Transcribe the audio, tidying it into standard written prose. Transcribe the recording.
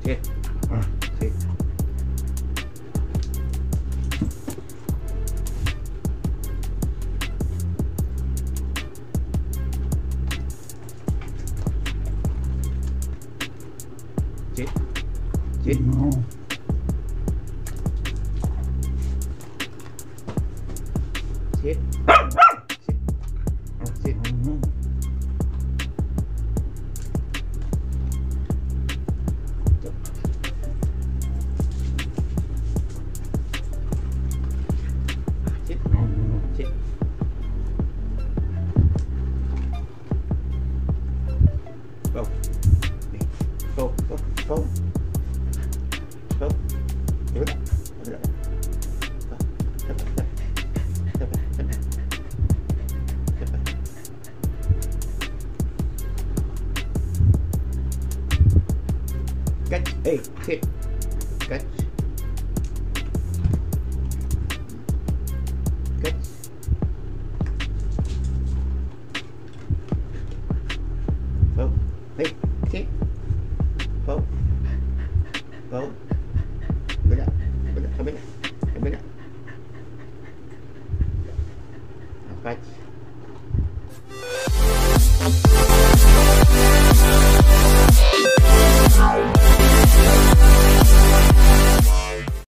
Sit. Sit. Sit. Sit. Sit. Sit. Sit. Sit. Go. Go. Go. Go. Go. Give it up. Give it up. Go. Step back. Step back. Step back. Step back. Catch. Hey, sit. Catch. Catch. Go. Hey, sit. Go. Go. Kabila. Kabila. Kabila. Kabila. Catch.